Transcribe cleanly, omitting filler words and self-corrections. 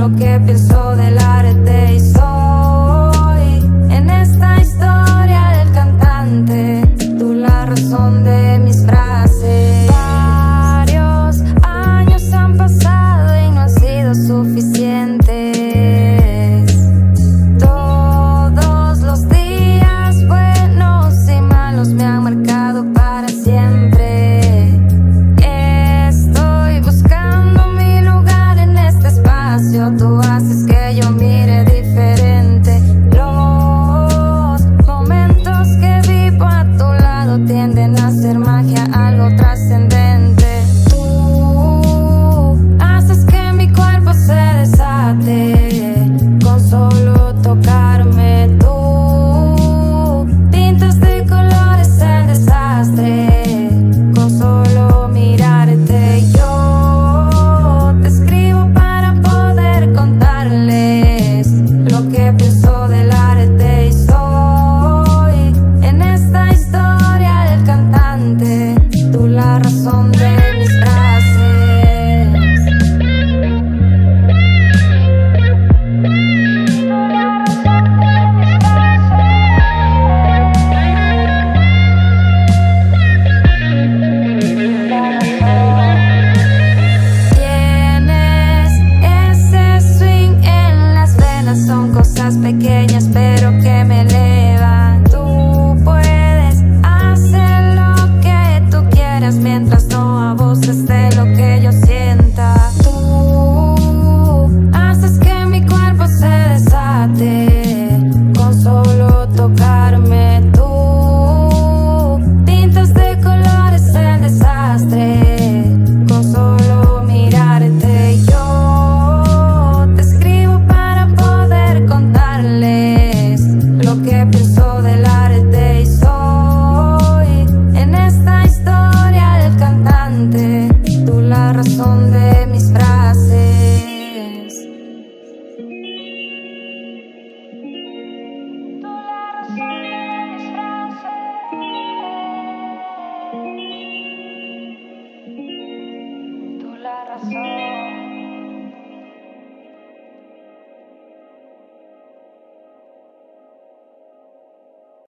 lo que pienso del arte y soy en esta historia del cantante, tú la razón de mis frases. Varios años han pasado y no han sido suficientes. Todos los días buenos y malos me han marcado para siempre. Estoy buscando mi lugar en este espacio, tú haces que yo mire diferente. Los momentos que vivo a tu lado tienden a ser magia, algo trascendente. Tú haces que mi cuerpo se desate con solo tocarme. Tú pintas de colores el desastre con solo mirarte. Yo te escribo para poder contarles lo que pienso del arte y soy en esta historia del cantante, tú la razón de mis frases. Tienes ese swing en las venas, son cosas pequeñas pero que me elevan. Tú puedes hacer lo que tú quieras mientras no abuses de lo que yo sienta. Tú haces que mi cuerpo se desate con solo tocarme. Tú pintas de colores el desastre con solo mirarte. Yo te escribo para poder contarles lo que pienso del arte y soy en esta historia del cantante, tú la razón de mis frases. Tú la razón de mis frases. Tú la razón.